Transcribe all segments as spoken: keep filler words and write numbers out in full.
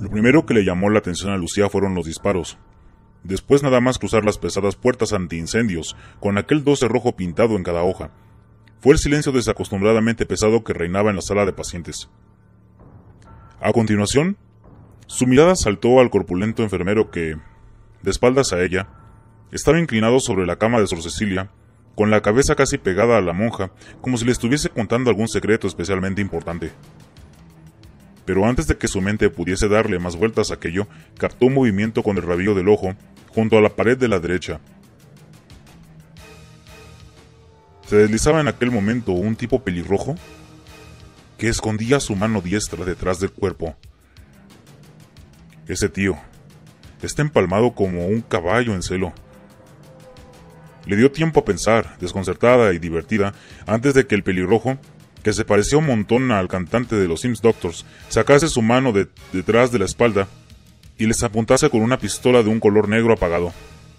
Lo primero que le llamó la atención a Lucía fueron los disparos. Después nada más cruzar las pesadas puertas antiincendios, con aquel doce rojo pintado en cada hoja. Fue el silencio desacostumbradamente pesado que reinaba en la sala de pacientes. A continuación, su mirada saltó al corpulento enfermero que, de espaldas a ella, estaba inclinado sobre la cama de Sor Cecilia, con la cabeza casi pegada a la monja, como si le estuviese contando algún secreto especialmente importante. Pero antes de que su mente pudiese darle más vueltas a aquello, captó un movimiento con el rabillo del ojo, junto a la pared de la derecha. Se deslizaba en aquel momento un tipo pelirrojo, que escondía su mano diestra detrás del cuerpo. Ese tío está empalmado como un caballo en celo. Le dio tiempo a pensar, desconcertada y divertida, antes de que el pelirrojo, que se parecía un montón al cantante de los Sims Doctors, sacase su mano de detrás de la espalda y les apuntase con una pistola de un color negro apagado.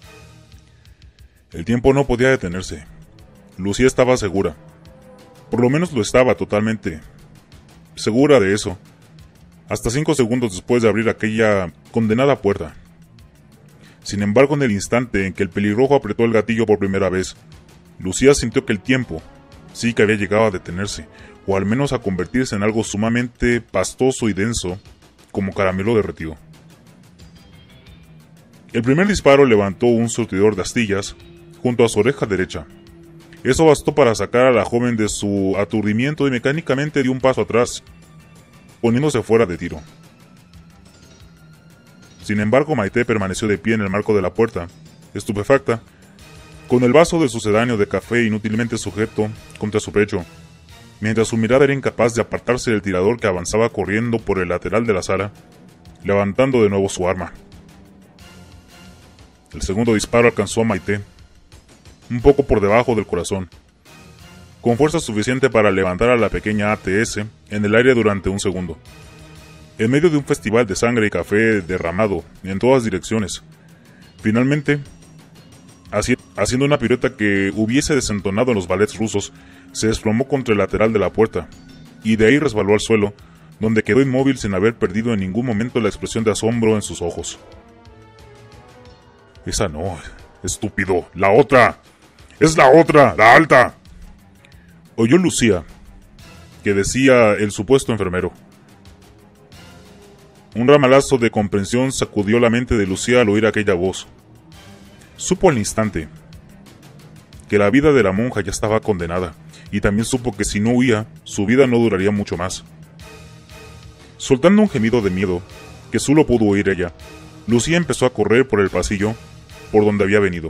El tiempo no podía detenerse. Lucía estaba segura. Por lo menos lo estaba totalmente segura de eso, hasta cinco segundos después de abrir aquella condenada puerta. Sin embargo, en el instante en que el pelirrojo apretó el gatillo por primera vez, Lucía sintió que el tiempo sí que había llegado a detenerse, o al menos a convertirse en algo sumamente pastoso y denso, como caramelo derretido. El primer disparo levantó un surtidor de astillas junto a su oreja derecha. Eso bastó para sacar a la joven de su aturdimiento y mecánicamente dio un paso atrás, poniéndose fuera de tiro. Sin embargo, Maite permaneció de pie en el marco de la puerta, estupefacta, con el vaso de sucedáneo de café inútilmente sujeto contra su pecho, mientras su mirada era incapaz de apartarse del tirador que avanzaba corriendo por el lateral de la sala, levantando de nuevo su arma. El segundo disparo alcanzó a Maite, un poco por debajo del corazón, con fuerza suficiente para levantar a la pequeña A T S en el aire durante un segundo. En medio de un festival de sangre y café derramado en todas direcciones, finalmente, haci haciendo una pirueta que hubiese desentonado en los ballets rusos, se desplomó contra el lateral de la puerta, y de ahí resbaló al suelo, donde quedó inmóvil sin haber perdido en ningún momento la expresión de asombro en sus ojos. Esa no, estúpido, la otra, es la otra, la alta. Oyó Lucía, que decía el supuesto enfermero. Un ramalazo de comprensión sacudió la mente de Lucía al oír aquella voz. Supo al instante que la vida de la monja ya estaba condenada, y también supo que si no huía, su vida no duraría mucho más. Soltando un gemido de miedo, que solo pudo oír ella, Lucía empezó a correr por el pasillo por donde había venido.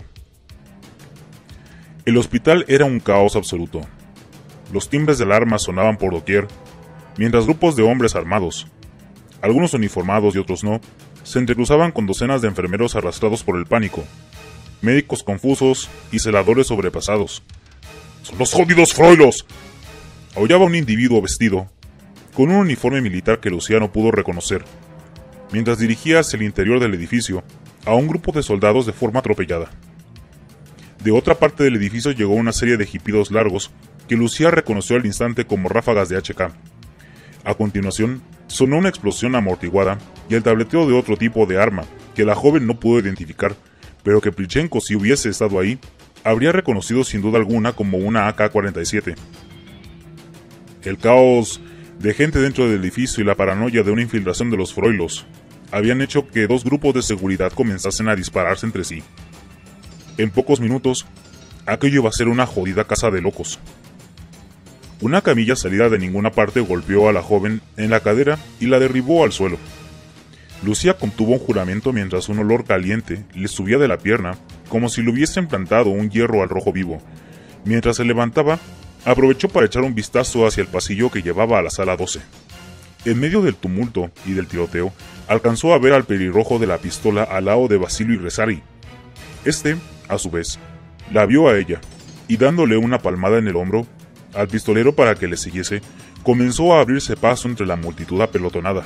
El hospital era un caos absoluto. Los timbres de alarma sonaban por doquier, mientras grupos de hombres armados, algunos uniformados y otros no, se entrecruzaban con docenas de enfermeros arrastrados por el pánico, médicos confusos y celadores sobrepasados. ¡Son los jodidos froilos! Aullaba un individuo vestido, con un uniforme militar que Lucía no pudo reconocer, mientras dirigía hacia el interior del edificio a un grupo de soldados de forma atropellada. De otra parte del edificio llegó una serie de jipidos largos que Lucía reconoció al instante como ráfagas de H K. A continuación, sonó una explosión amortiguada y el tableteo de otro tipo de arma que la joven no pudo identificar, pero que Prilchenko, si hubiese estado ahí, habría reconocido sin duda alguna como una A K cuarenta y siete. El caos de gente dentro del edificio y la paranoia de una infiltración de los froilos habían hecho que dos grupos de seguridad comenzasen a dispararse entre sí. En pocos minutos, aquello iba a ser una jodida casa de locos. Una camilla salida de ninguna parte golpeó a la joven en la cadera y la derribó al suelo. Lucía contuvo un juramento mientras un olor caliente le subía de la pierna, como si le hubiesen plantado un hierro al rojo vivo. Mientras se levantaba, aprovechó para echar un vistazo hacia el pasillo que llevaba a la sala doce. En medio del tumulto y del tiroteo, alcanzó a ver al pelirrojo de la pistola al lado de Basilio Irezari. Este, a su vez, la vio a ella, y dándole una palmada en el hombro al pistolero para que le siguiese, comenzó a abrirse paso entre la multitud apelotonada.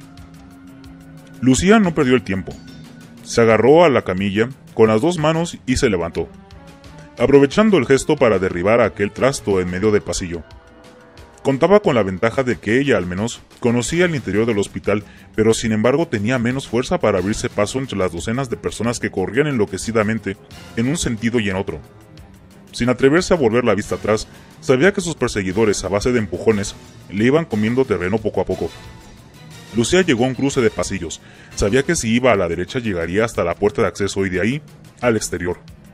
Lucía no perdió el tiempo. Se agarró a la camilla con las dos manos y se levantó, aprovechando el gesto para derribar aquel trasto en medio del pasillo. Contaba con la ventaja de que ella, al menos, conocía el interior del hospital, pero sin embargo tenía menos fuerza para abrirse paso entre las docenas de personas que corrían enloquecidamente en un sentido y en otro. Sin atreverse a volver la vista atrás, sabía que sus perseguidores, a base de empujones, le iban comiendo terreno poco a poco. Lucía llegó a un cruce de pasillos. Sabía que si iba a la derecha llegaría hasta la puerta de acceso y de ahí al exterior.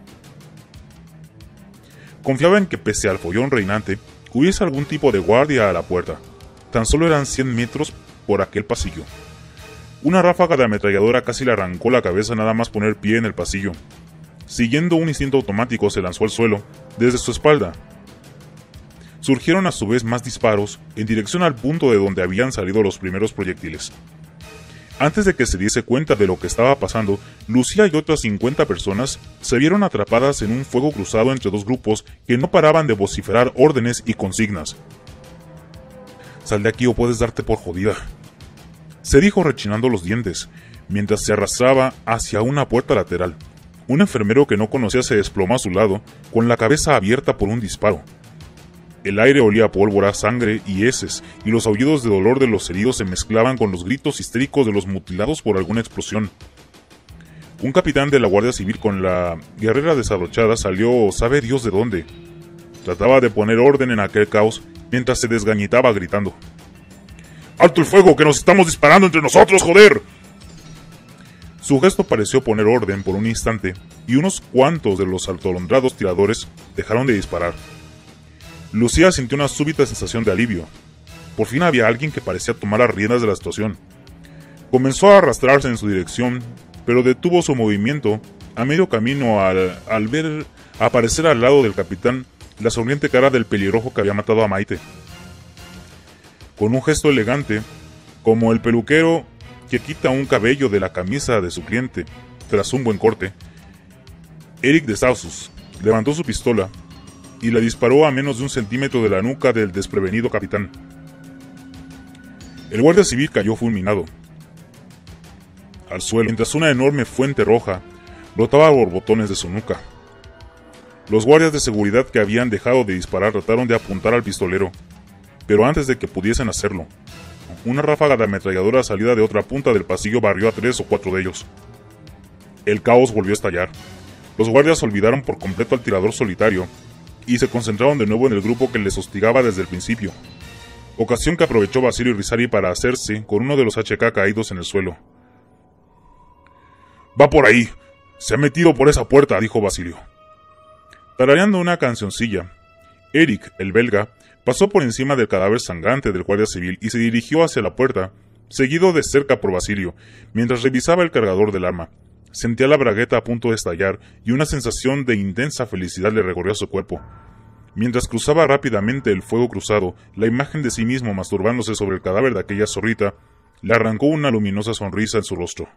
Confiaba en que, pese al follón reinante, hubiese algún tipo de guardia a la puerta. Tan solo eran cien metros por aquel pasillo. Una ráfaga de ametralladora casi le arrancó la cabeza nada más poner pie en el pasillo. Siguiendo un instinto automático, se lanzó al suelo, desde su espalda. Surgieron a su vez más disparos, en dirección al punto de donde habían salido los primeros proyectiles. Antes de que se diese cuenta de lo que estaba pasando, Lucía y otras cincuenta personas se vieron atrapadas en un fuego cruzado entre dos grupos que no paraban de vociferar órdenes y consignas. «Sal de aquí o puedes darte por jodida», se dijo rechinando los dientes, mientras se arrastraba hacia una puerta lateral. Un enfermero que no conocía se desplomó a su lado, con la cabeza abierta por un disparo. El aire olía a pólvora, sangre y heces, y los aullidos de dolor de los heridos se mezclaban con los gritos histéricos de los mutilados por alguna explosión. Un capitán de la Guardia Civil con la guerrera desabrochada salió sabe Dios de dónde. Trataba de poner orden en aquel caos mientras se desgañitaba gritando: «¡Alto el fuego, que nos estamos disparando entre nosotros, joder!». Su gesto pareció poner orden por un instante, y unos cuantos de los atolondrados tiradores dejaron de disparar. Lucía sintió una súbita sensación de alivio. Por fin había alguien que parecía tomar las riendas de la situación. Comenzó a arrastrarse en su dirección, pero detuvo su movimiento a medio camino al, al ver aparecer al lado del capitán la sonriente cara del pelirrojo que había matado a Maite. Con un gesto elegante, como el peluquero que quita un cabello de la camisa de su cliente tras un buen corte, Eric de Sausus levantó su pistola y la disparó a menos de un centímetro de la nuca del desprevenido capitán. El guardia civil cayó fulminado al suelo, mientras una enorme fuente roja brotaba borbotones de su nuca. Los guardias de seguridad que habían dejado de disparar trataron de apuntar al pistolero, pero antes de que pudiesen hacerlo, una ráfaga de ametralladora salida de otra punta del pasillo barrió a tres o cuatro de ellos. El caos volvió a estallar. Los guardias olvidaron por completo al tirador solitario y se concentraron de nuevo en el grupo que les hostigaba desde el principio, ocasión que aprovechó Basilio Irizarry para hacerse con uno de los H K caídos en el suelo. «Va por ahí, se ha metido por esa puerta», dijo Basilio. Tarareando una cancioncilla, Eric, el belga, pasó por encima del cadáver sangrante del guardia civil y se dirigió hacia la puerta, seguido de cerca por Basilio, mientras revisaba el cargador del arma. Sentía la bragueta a punto de estallar y una sensación de intensa felicidad le recorrió su cuerpo. Mientras cruzaba rápidamente el fuego cruzado, la imagen de sí mismo masturbándose sobre el cadáver de aquella zorrita le arrancó una luminosa sonrisa en su rostro.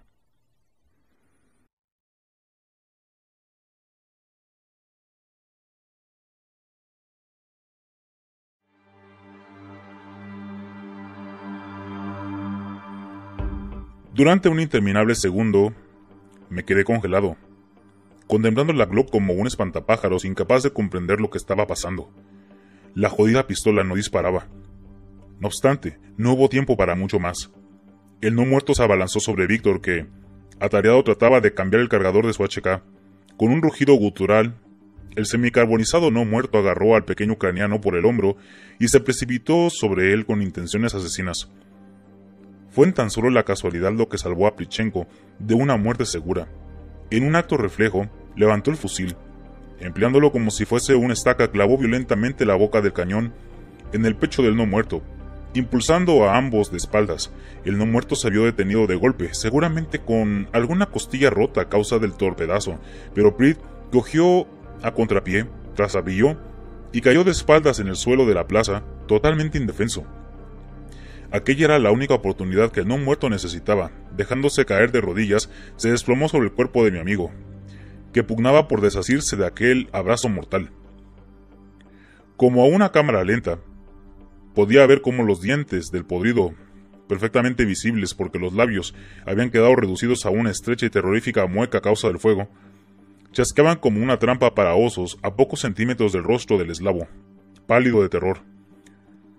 Durante un interminable segundo, me quedé congelado, contemplando la Glock como un espantapájaros, incapaz de comprender lo que estaba pasando. La jodida pistola no disparaba. No obstante, no hubo tiempo para mucho más. El no muerto se abalanzó sobre Víctor, que, atareado, trataba de cambiar el cargador de su H K. Con un rugido gutural, el semicarbonizado no muerto agarró al pequeño ucraniano por el hombro y se precipitó sobre él con intenciones asesinas. Fue en tan solo la casualidad lo que salvó a Plichenko de una muerte segura. En un acto reflejo, levantó el fusil. Empleándolo como si fuese una estaca, clavó violentamente la boca del cañón en el pecho del no muerto, impulsando a ambos de espaldas. El no muerto se vio detenido de golpe, seguramente con alguna costilla rota a causa del torpedazo, pero Pritt cogió a contrapié, trastabilló y cayó de espaldas en el suelo de la plaza, totalmente indefenso. Aquella era la única oportunidad que el no muerto necesitaba. Dejándose caer de rodillas, se desplomó sobre el cuerpo de mi amigo, que pugnaba por desasirse de aquel abrazo mortal. Como a una cámara lenta, podía ver cómo los dientes del podrido, perfectamente visibles porque los labios habían quedado reducidos a una estrecha y terrorífica mueca a causa del fuego, chasqueaban como una trampa para osos a pocos centímetros del rostro del eslavo, pálido de terror.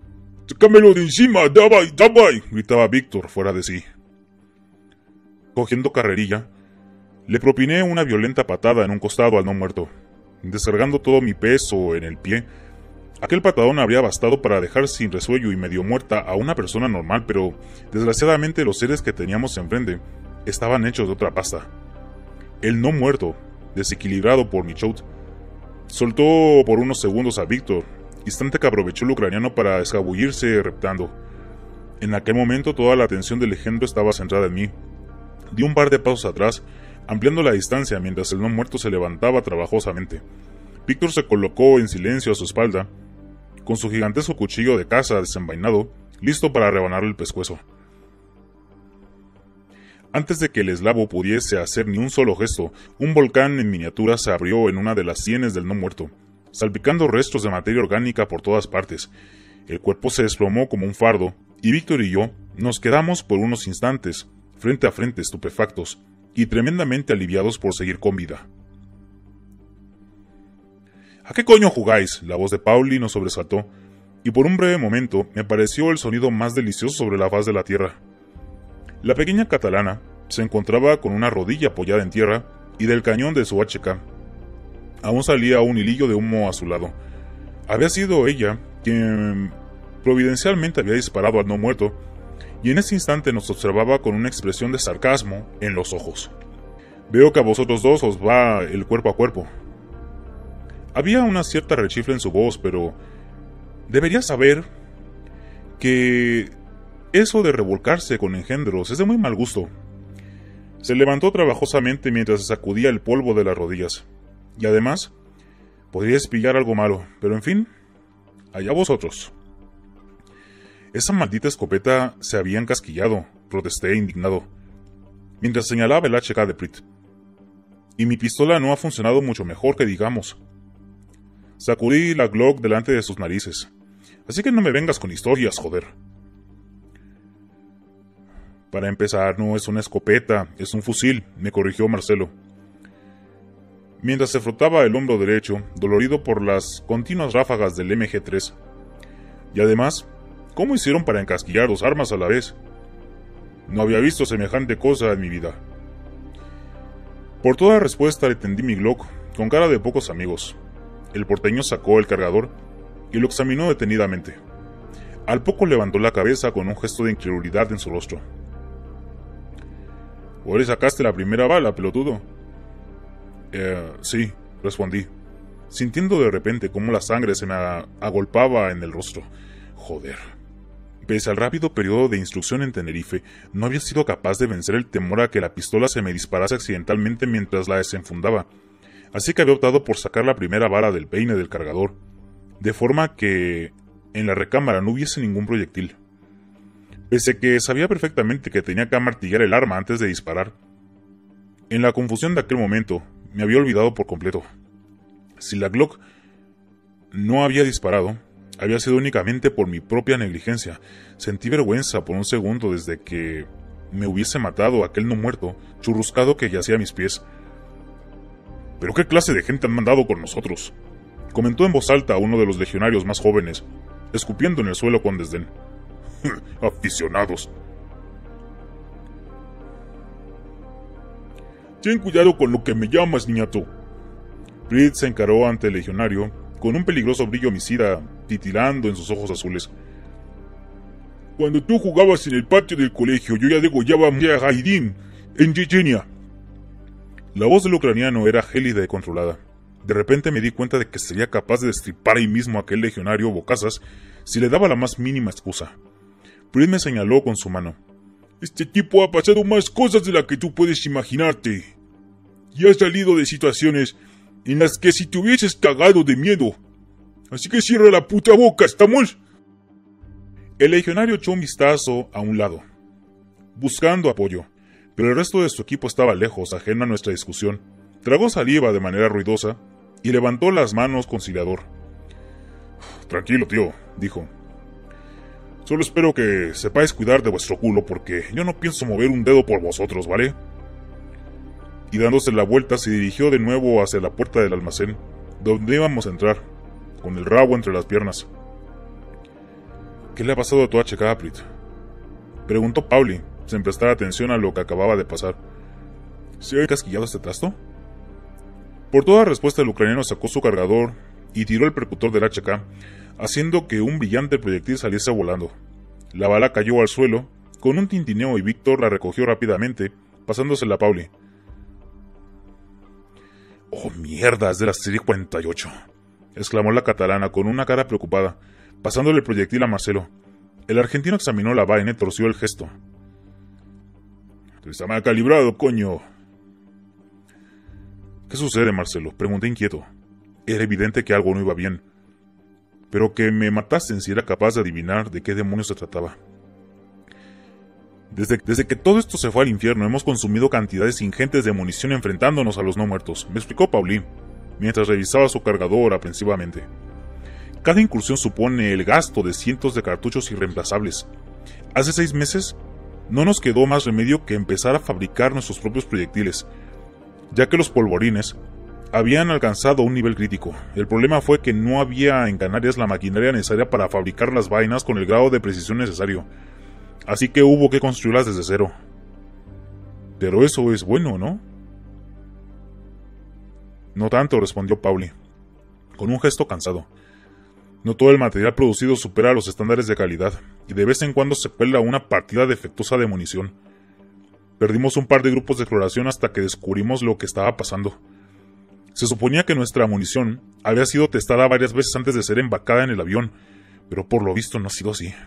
¡Sácamelo de encima! ¡Davay, davay!, gritaba Víctor, fuera de sí. Cogiendo carrerilla, le propiné una violenta patada en un costado al no muerto. Descargando todo mi peso en el pie, aquel patadón habría bastado para dejar sin resuello y medio muerta a una persona normal, pero desgraciadamente los seres que teníamos enfrente estaban hechos de otra pasta. El no muerto, desequilibrado por mi shout, soltó por unos segundos a Víctor, instante que aprovechó el ucraniano para escabullirse reptando. En aquel momento toda la atención del engendro estaba centrada en mí. Di un par de pasos atrás, ampliando la distancia mientras el no muerto se levantaba trabajosamente. Víctor se colocó en silencio a su espalda, con su gigantesco cuchillo de caza desenvainado, listo para rebanarle el pescuezo. Antes de que el eslavo pudiese hacer ni un solo gesto, un volcán en miniatura se abrió en una de las sienes del no muerto, salpicando restos de materia orgánica por todas partes. El cuerpo se desplomó como un fardo, y Víctor y yo nos quedamos por unos instantes, frente a frente, estupefactos, y tremendamente aliviados por seguir con vida. ¿A qué coño jugáis?, la voz de Pauli nos sobresaltó, y por un breve momento me pareció el sonido más delicioso sobre la faz de la tierra. La pequeña catalana se encontraba con una rodilla apoyada en tierra, y del cañón de su hache ka aún salía un hilillo de humo a su lado. Había sido ella quien providencialmente había disparado al no muerto, y en ese instante nos observaba con una expresión de sarcasmo en los ojos. «Veo que a vosotros dos os va el cuerpo a cuerpo». Había una cierta rechifla en su voz, pero debería saber que eso de revolcarse con engendros es de muy mal gusto. Se levantó trabajosamente mientras se sacudía el polvo de las rodillas. Y además, podría espillar algo malo, pero en fin, allá vosotros. Esa maldita escopeta se había encasquillado, protesté indignado, mientras señalaba el hache ka de Prit. Y mi pistola no ha funcionado mucho mejor que digamos. Sacudí la Glock delante de sus narices. Así que no me vengas con historias, joder. Para empezar, no es una escopeta, es un fusil, me corrigió Marcelo, mientras se frotaba el hombro derecho, dolorido por las continuas ráfagas del eme ge tres. Y además, ¿cómo hicieron para encasquillar dos armas a la vez? No había visto semejante cosa en mi vida. Por toda respuesta le tendí mi Glock, con cara de pocos amigos. El porteño sacó el cargador y lo examinó detenidamente. Al poco levantó la cabeza con un gesto de incredulidad en su rostro. ¿O le sacaste la primera bala, pelotudo? Eh, sí, respondí, sintiendo de repente cómo la sangre se me agolpaba en el rostro. Joder. Pese al rápido periodo de instrucción en Tenerife, no había sido capaz de vencer el temor a que la pistola se me disparase accidentalmente mientras la desenfundaba, así que había optado por sacar la primera bala del peine del cargador, de forma que en la recámara no hubiese ningún proyectil. Pese que sabía perfectamente que tenía que amartillar el arma antes de disparar, en la confusión de aquel momento me había olvidado por completo. Si la Glock no había disparado, había sido únicamente por mi propia negligencia. Sentí vergüenza por un segundo desde que me hubiese matado aquel no muerto, churruscado que yacía a mis pies. ¿Pero qué clase de gente han mandado con nosotros?, comentó en voz alta uno de los legionarios más jóvenes, escupiendo en el suelo con desdén. Aficionados. Ten cuidado con lo que me llamas, niñato. Prit se encaró ante el legionario, con un peligroso brillo homicida titilando en sus ojos azules. Cuando tú jugabas en el patio del colegio, yo ya degollaba a Mujahidin en Chechenia. La voz del ucraniano era gélida y controlada. De repente me di cuenta de que sería capaz de destripar ahí mismo a aquel legionario bocazas si le daba la más mínima excusa. Prit me señaló con su mano. Este tipo ha pasado más cosas de las que tú puedes imaginarte. Y ha salido de situaciones en las que si te hubieses cagado de miedo. Así que cierra la puta boca, ¿estamos? El legionario echó un vistazo a un lado, buscando apoyo, pero el resto de su equipo estaba lejos, ajeno a nuestra discusión. Tragó saliva de manera ruidosa y levantó las manos conciliador. Tranquilo, tío, dijo. Solo espero que sepáis cuidar de vuestro culo, porque yo no pienso mover un dedo por vosotros, ¿vale? Y dándose la vuelta se dirigió de nuevo hacia la puerta del almacén, donde íbamos a entrar, con el rabo entre las piernas. ¿Qué le ha pasado a tu H K, Prit? Preguntó Pauli, sin prestar atención a lo que acababa de pasar. ¿Se ha casquillado este trasto? Por toda respuesta, el ucraniano sacó su cargador y tiró el percutor del H K, haciendo que un brillante proyectil saliese volando. La bala cayó al suelo con un tintineo y Víctor la recogió rápidamente, pasándosela a Pauli. «¡Oh, mierda! Es de la serie cuarenta y ocho», exclamó la catalana con una cara preocupada, pasándole el proyectil a Marcelo. El argentino examinó la vaina y torció el gesto. «Está mal calibrado, coño». «¿Qué sucede, Marcelo?», pregunté inquieto. Era evidente que algo no iba bien, pero que me matasen si era capaz de adivinar de qué demonios se trataba. Desde, desde que todo esto se fue al infierno, hemos consumido cantidades ingentes de munición enfrentándonos a los no muertos, me explicó Pauli, mientras revisaba su cargador aprensivamente. Cada incursión supone el gasto de cientos de cartuchos irreemplazables. Hace seis meses no nos quedó más remedio que empezar a fabricar nuestros propios proyectiles, ya que los polvorines habían alcanzado un nivel crítico. El problema fue que no había en Canarias la maquinaria necesaria para fabricar las vainas con el grado de precisión necesario, así que hubo que construirlas desde cero. Pero eso es bueno, ¿no? No tanto, respondió Pauli, con un gesto cansado. No todo el material producido supera los estándares de calidad, y de vez en cuando se cuela una partida defectuosa de munición. Perdimos un par de grupos de exploración hasta que descubrimos lo que estaba pasando. Se suponía que nuestra munición había sido testada varias veces antes de ser embarcada en el avión, pero por lo visto no ha sido así.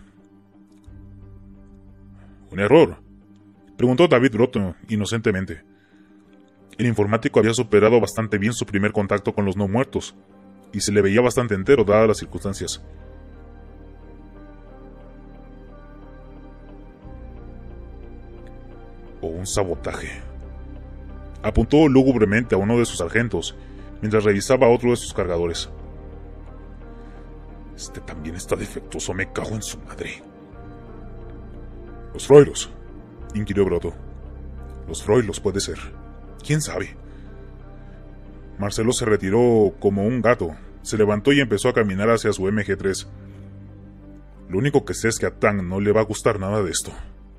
¿Un error?, preguntó David Broto inocentemente. El informático había superado bastante bien su primer contacto con los no muertos, y se le veía bastante entero dadas las circunstancias. O un sabotaje. Apuntó lúgubremente a uno de sus sargentos, mientras revisaba otro de sus cargadores. Este también está defectuoso, me cago en su madre. Los Froilos, inquirió Broto. Los Froilos puede ser. ¿Quién sabe? Marcelo se retiró como un gato, se levantó y empezó a caminar hacia su M G tres. Lo único que sé es que a Tang no le va a gustar nada de esto.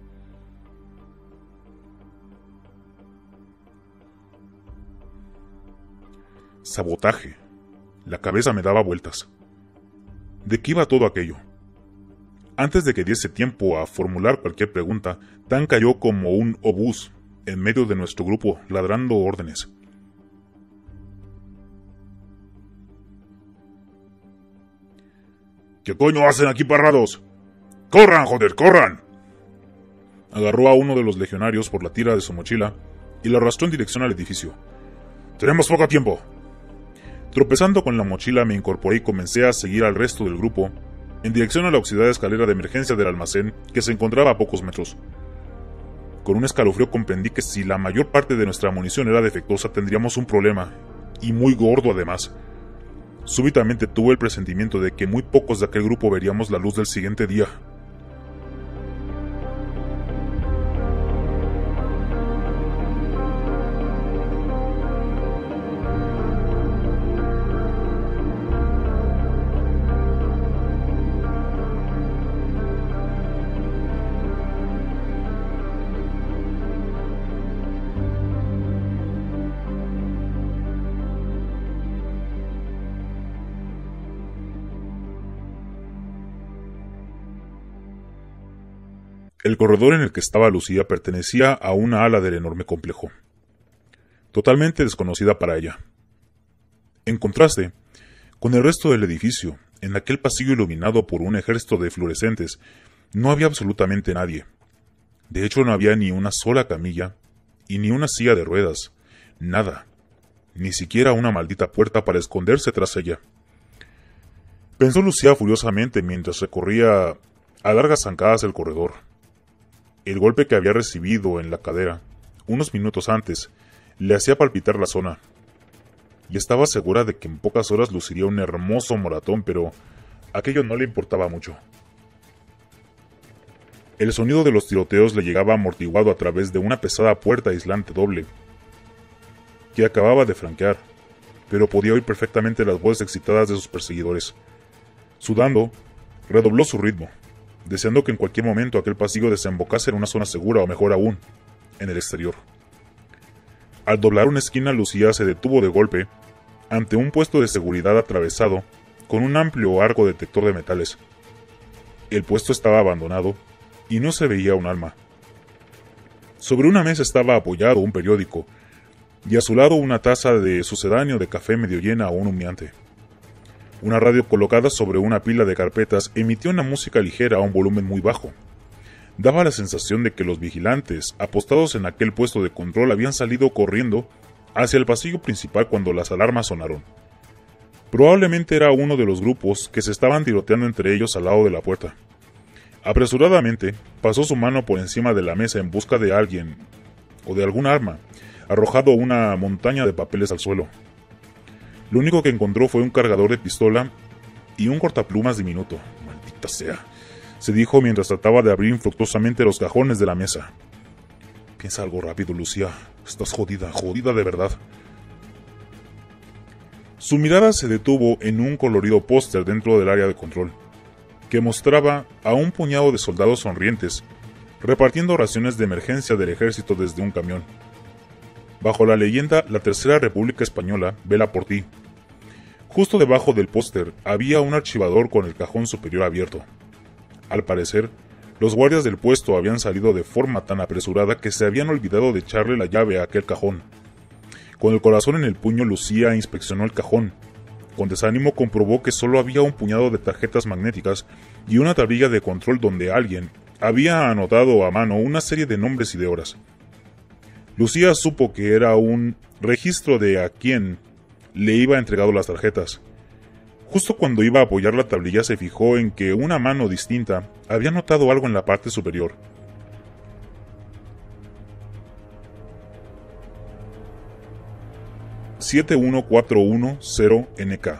Sabotaje. La cabeza me daba vueltas. ¿De qué iba todo aquello? Antes de que diese tiempo a formular cualquier pregunta, Tang cayó como un obús en medio de nuestro grupo, ladrando órdenes. ¿Qué coño hacen aquí parados? ¡Corran, joder, corran! Agarró a uno de los legionarios por la tira de su mochila y lo arrastró en dirección al edificio. ¡Tenemos poco tiempo! Tropezando con la mochila me incorporé y comencé a seguir al resto del grupo en dirección a la oxidada escalera de emergencia del almacén que se encontraba a pocos metros. Con un escalofrío comprendí que si la mayor parte de nuestra munición era defectuosa tendríamos un problema, y muy gordo además. Súbitamente tuve el presentimiento de que muy pocos de aquel grupo veríamos la luz del siguiente día. El corredor en el que estaba Lucía pertenecía a una ala del enorme complejo, totalmente desconocida para ella. En contraste, con el resto del edificio, en aquel pasillo iluminado por un ejército de fluorescentes, no había absolutamente nadie. De hecho, no había ni una sola camilla, y ni una silla de ruedas, nada, ni siquiera una maldita puerta para esconderse tras ella. Pensó Lucía furiosamente mientras recorría a largas zancadas el corredor. El golpe que había recibido en la cadera, unos minutos antes, le hacía palpitar la zona, y estaba segura de que en pocas horas luciría un hermoso moratón, pero aquello no le importaba mucho. El sonido de los tiroteos le llegaba amortiguado a través de una pesada puerta aislante doble, que acababa de franquear, pero podía oír perfectamente las voces excitadas de sus perseguidores. Sudando, redobló su ritmo, deseando que en cualquier momento aquel pasillo desembocase en una zona segura o mejor aún, en el exterior. Al doblar una esquina, Lucía se detuvo de golpe ante un puesto de seguridad atravesado con un amplio arco detector de metales. El puesto estaba abandonado y no se veía un alma. Sobre una mesa estaba apoyado un periódico y a su lado una taza de sucedáneo de café medio llena o un humeante. Una radio colocada sobre una pila de carpetas emitía una música ligera a un volumen muy bajo. Daba la sensación de que los vigilantes, apostados en aquel puesto de control, habían salido corriendo hacia el pasillo principal cuando las alarmas sonaron. Probablemente era uno de los grupos que se estaban tiroteando entre ellos al lado de la puerta. Apresuradamente, pasó su mano por encima de la mesa en busca de alguien, o de algún arma, arrojado una montaña de papeles al suelo. Lo único que encontró fue un cargador de pistola y un cortaplumas diminuto. Maldita sea, se dijo mientras trataba de abrir infructuosamente los cajones de la mesa. Piensa algo rápido, Lucía. Estás jodida, jodida de verdad. Su mirada se detuvo en un colorido póster dentro del área de control, que mostraba a un puñado de soldados sonrientes, repartiendo raciones de emergencia del ejército desde un camión. Bajo la leyenda La Tercera República Española, vela por ti. Justo debajo del póster había un archivador con el cajón superior abierto. Al parecer, los guardias del puesto habían salido de forma tan apresurada que se habían olvidado de echarle la llave a aquel cajón. Con el corazón en el puño, Lucía inspeccionó el cajón. Con desánimo comprobó que solo había un puñado de tarjetas magnéticas y una tablilla de control donde alguien había anotado a mano una serie de nombres y de horas. Lucía supo que era un registro de a quién le iba entregado las tarjetas. Justo cuando iba a apoyar la tablilla se fijó en que una mano distinta había notado algo en la parte superior. siete uno cuatro uno cero N K.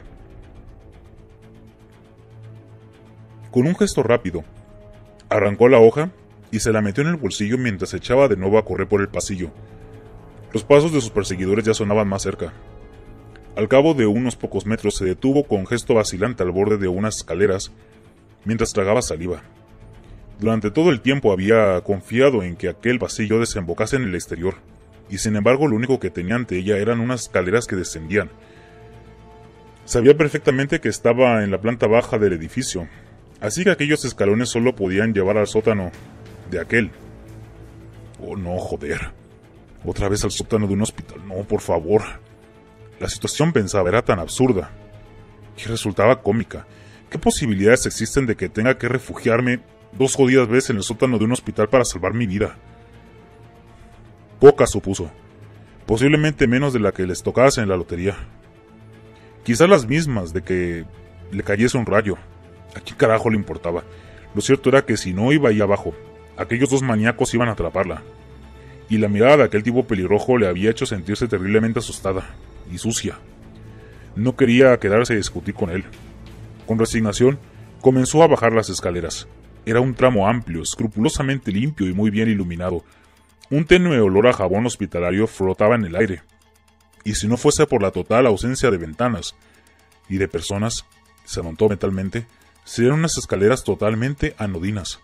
Con un gesto rápido, arrancó la hoja y se la metió en el bolsillo mientras se echaba de nuevo a correr por el pasillo. Los pasos de sus perseguidores ya sonaban más cerca. Al cabo de unos pocos metros se detuvo con gesto vacilante al borde de unas escaleras mientras tragaba saliva. Durante todo el tiempo había confiado en que aquel pasillo desembocase en el exterior, y sin embargo lo único que tenía ante ella eran unas escaleras que descendían. Sabía perfectamente que estaba en la planta baja del edificio, así que aquellos escalones solo podían llevar al sótano de aquel. Oh no, joder. Otra vez al sótano de un hospital. No, por favor. La situación, pensaba, era tan absurda que resultaba cómica. ¿Qué posibilidades existen de que tenga que refugiarme dos jodidas veces en el sótano de un hospital para salvar mi vida? Pocas, supuso. Posiblemente menos de la que les tocase en la lotería. Quizás las mismas de que le cayese un rayo. ¿A qué carajo le importaba? Lo cierto era que si no iba ahí abajo, aquellos dos maníacos iban a atraparla. Y la mirada de aquel tipo pelirrojo le había hecho sentirse terriblemente asustada y sucia. No quería quedarse a discutir con él. Con resignación, comenzó a bajar las escaleras. Era un tramo amplio, escrupulosamente limpio y muy bien iluminado. Un tenue olor a jabón hospitalario flotaba en el aire. Y si no fuese por la total ausencia de ventanas y de personas, se notó mentalmente, serían unas escaleras totalmente anodinas.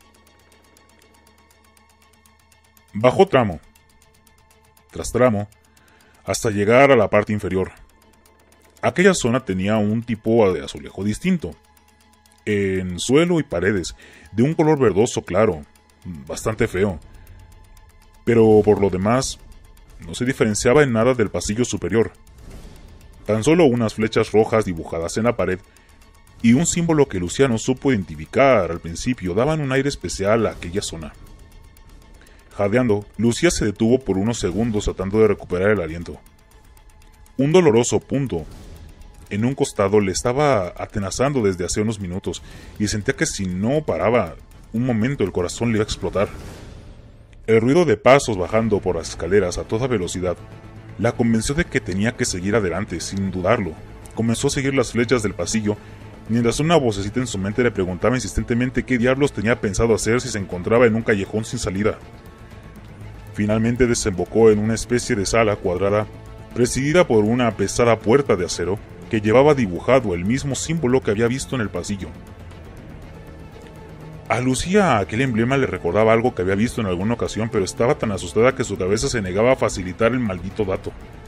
Bajó tramo tras tramo hasta llegar a la parte inferior. Aquella zona tenía un tipo de azulejo distinto, en suelo y paredes, de un color verdoso claro, bastante feo, pero por lo demás no se diferenciaba en nada del pasillo superior. Tan solo unas flechas rojas dibujadas en la pared y un símbolo que Luciano supo identificar al principio daban un aire especial a aquella zona. Jadeando, Lucía se detuvo por unos segundos tratando de recuperar el aliento. Un doloroso punto en un costado le estaba atenazando desde hace unos minutos y sentía que si no paraba un momento el corazón le iba a explotar. El ruido de pasos bajando por las escaleras a toda velocidad la convenció de que tenía que seguir adelante, sin dudarlo. Comenzó a seguir las flechas del pasillo, mientras una vocecita en su mente le preguntaba insistentemente qué diablos tenía pensado hacer si se encontraba en un callejón sin salida. Finalmente desembocó en una especie de sala cuadrada, presidida por una pesada puerta de acero que llevaba dibujado el mismo símbolo que había visto en el pasillo. A Lucía aquel emblema le recordaba algo que había visto en alguna ocasión, pero estaba tan asustada que su cabeza se negaba a facilitar el maldito dato.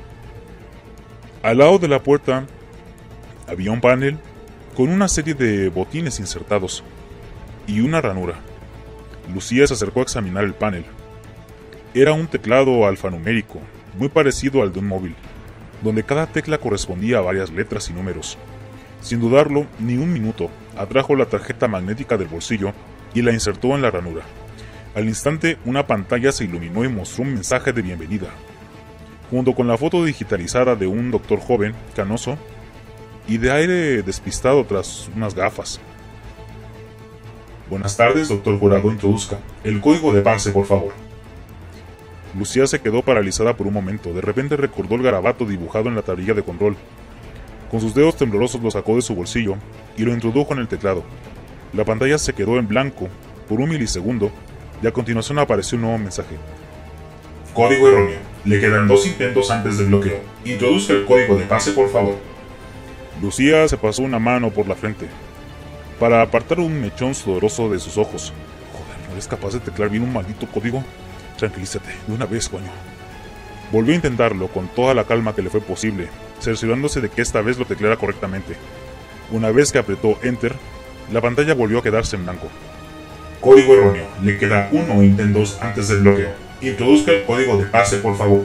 Al lado de la puerta había un panel con una serie de botines insertados y una ranura. Lucía se acercó a examinar el panel. Era un teclado alfanumérico, muy parecido al de un móvil, donde cada tecla correspondía a varias letras y números. Sin dudarlo ni un minuto, atrajo la tarjeta magnética del bolsillo y la insertó en la ranura. Al instante, una pantalla se iluminó y mostró un mensaje de bienvenida, junto con la foto digitalizada de un doctor joven, canoso, y de aire despistado tras unas gafas. Buenas tardes, doctor Jurado, introduzca el código de pase, por favor. Lucía se quedó paralizada por un momento. De repente recordó el garabato dibujado en la tablilla de control. Con sus dedos temblorosos lo sacó de su bolsillo y lo introdujo en el teclado. La pantalla se quedó en blanco por un milisegundo y a continuación apareció un nuevo mensaje. Código erróneo. Le quedan dos intentos antes del bloqueo. Introduzca el código de pase, por favor. Lucía se pasó una mano por la frente para apartar un mechón sudoroso de sus ojos. Joder, ¿no eres capaz de teclar bien un maldito código? Tranquilízate, de una vez, coño. Volvió a intentarlo con toda la calma que le fue posible, cerciorándose de que esta vez lo tecleara correctamente. Una vez que apretó Enter, la pantalla volvió a quedarse en blanco. Código erróneo. Le quedan uno intentos antes del bloqueo. Introduzca el código de pase, por favor.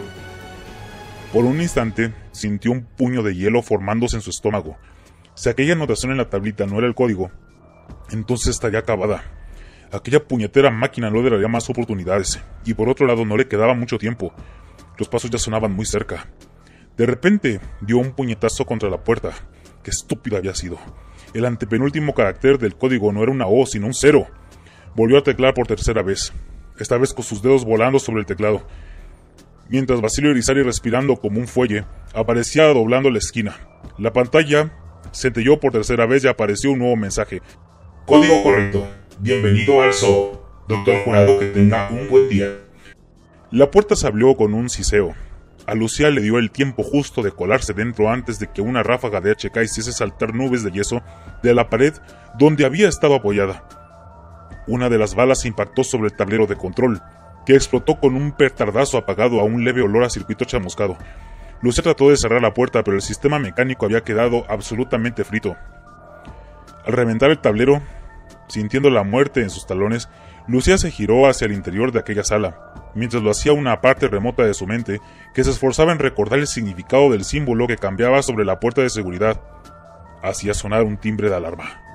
Por un instante, sintió un puño de hielo formándose en su estómago. Si aquella anotación en la tablita no era el código, entonces estaría acabada. Aquella puñetera máquina no le daría más oportunidades, y por otro lado no le quedaba mucho tiempo. Los pasos ya sonaban muy cerca. De repente, dio un puñetazo contra la puerta. ¡Qué estúpido había sido! El antepenúltimo carácter del código no era una O, sino un cero. Volvió a teclar por tercera vez, esta vez con sus dedos volando sobre el teclado. Mientras Basilio Irizarry, respirando como un fuelle, aparecía doblando la esquina. La pantalla centelló por tercera vez y apareció un nuevo mensaje. Código correcto. Bienvenido al zoo. Doctor Jurado, que tenga un buen día. La puerta se abrió con un siseo. A Lucía le dio el tiempo justo de colarse dentro antes de que una ráfaga de H K hiciese saltar nubes de yeso de la pared donde había estado apoyada. Una de las balas impactó sobre el tablero de control, que explotó con un petardazo apagado a un leve olor a circuito chamuscado. Lucía trató de cerrar la puerta, pero el sistema mecánico había quedado absolutamente frito. Al reventar el tablero, sintiendo la muerte en sus talones, Lucía se giró hacia el interior de aquella sala, mientras lo hacía una parte remota de su mente que se esforzaba en recordar el significado del símbolo que cambiaba sobre la puerta de seguridad. Hacía sonar un timbre de alarma.